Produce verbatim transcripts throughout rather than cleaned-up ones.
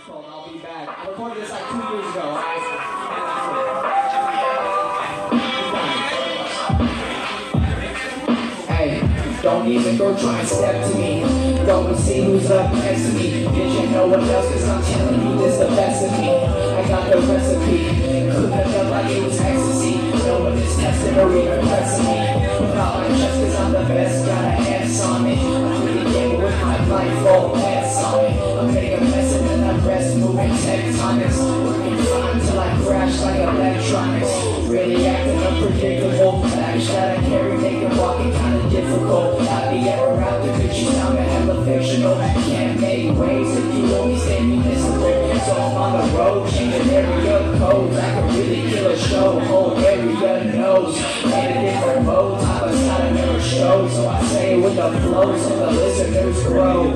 called I'll Be Back. I recorded this like two years ago. Hey, don't even go try and step to me. Go and see who's up next to me. Did you know what else? Cause I'm telling you this the best of me. I got the recipe. Cooked it up like it was ecstasy. No one is testing or even pressing me. Without my chest cause I'm the best. Got an ass on me. I'm really getting with my blindfold ass on me. I'm getting a mess and then I rest. Moving tectonics. Working fine till I crash like electronics. Really acting unpredictable. Baggage that I carry making walking kinda difficult. Not be ever out there cause you sound hella fictional. Can't make waves if you only stay municipal. So I'm on the road, changing area codes. I can really kill a show, whole area knows. In a different mode, top of side I never show. So I say it with the flow, so the listeners grow.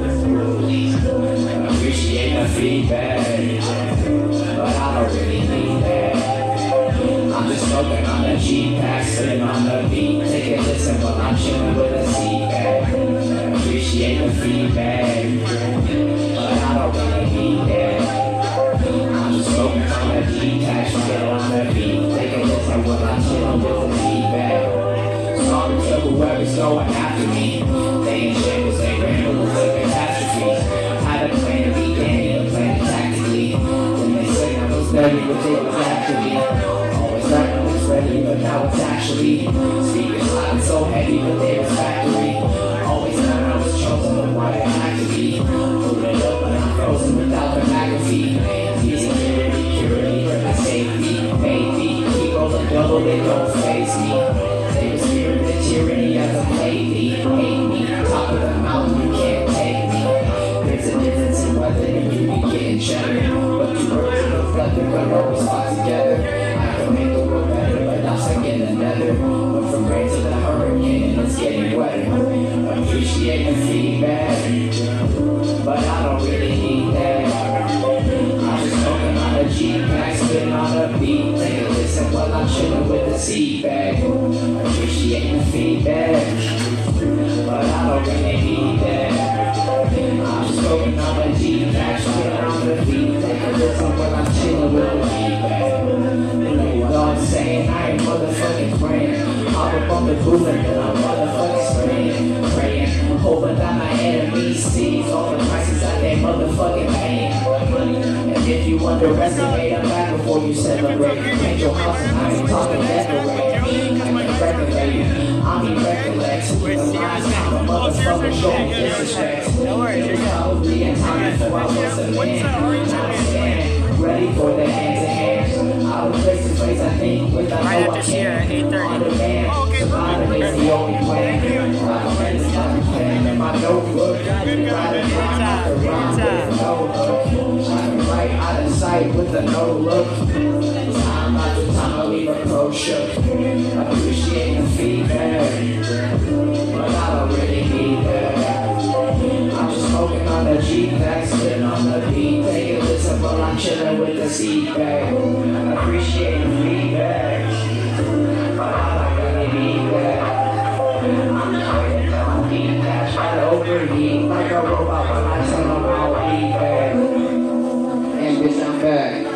Appreciate the feedback, but I don't really need that. I'm just smoking on the G-Pack, sitting on the beat. Take a listen while I'm chilling with a seat. Appreciate the feedback, but I don't really need that. I'm just smoking on the G-Pack, sitting on the beat. Take a listen while I'm chilling with the feedback. Sorry to whoever's going after me. They ain't shambles, they ran with a catastrophe. Had a plan to begin, even plan tactically. Then they say I was ready, but they was after me. Always thought I was ready, but now it's actually. Speakers loud and so heavy, but they was factory. Always thought I was chosen, but why I had to be. Moving it up, but I'm frozen without the McAfee. Easy security, security, for the safety. Maybe, keep rolling double, they don't face me. They was fearing the tyranny as a lady. Hate me, top of the mountain, you can't take me. There's a difference in whether you be getting cheddar. But two birds in a feather, but always fought together. I can make the world better, but I'm stuck in the nether. Went from rain to the hurricane, and it's getting wetter. Appreciate the feedback, but I don't really need that. I'm just smoking on a G-Pack, spitting on a beat. Take a listen while I'm chilling with the seat bag. Appreciate the feedback, but I don't really need that. I'm just smoking on a G-Pack, spitting on the beat. Take a listen while I'm chilling with the feedback. You know what I'm saying? I ain't motherfucking praying. Hop up on the booth and then I'm motherfucking spraying. Praying, hoping that my enemies sees all the prices that they motherfucking paying. And if you underestimate them back before you celebrate, paint your house and I ain't talking decorate. I can regulate, I mean recollect. The last time a motherfucker showed me disrespect. It was probably in time before I was a man. Now I'm standing, ready for the hand to hand. I was face to face, I think, with I know I can. On demand, surviving is the only plan. My friends got me playing in my notebook. Riding around after rhyme with no hook. I can write out of sight with a no look. Time after time I leave a pro shook. I appreciate the feedback, but I don't really need that. I'm just smoking on the G-Pack, sitting on the beat. Take a listen while I'm chilling with the seat back. I appreciate the feedback, but I don't really need that. I'm smoking on G-Pack, trying to overheat like a robot when I turn on my feedback. And bitch, I'm back.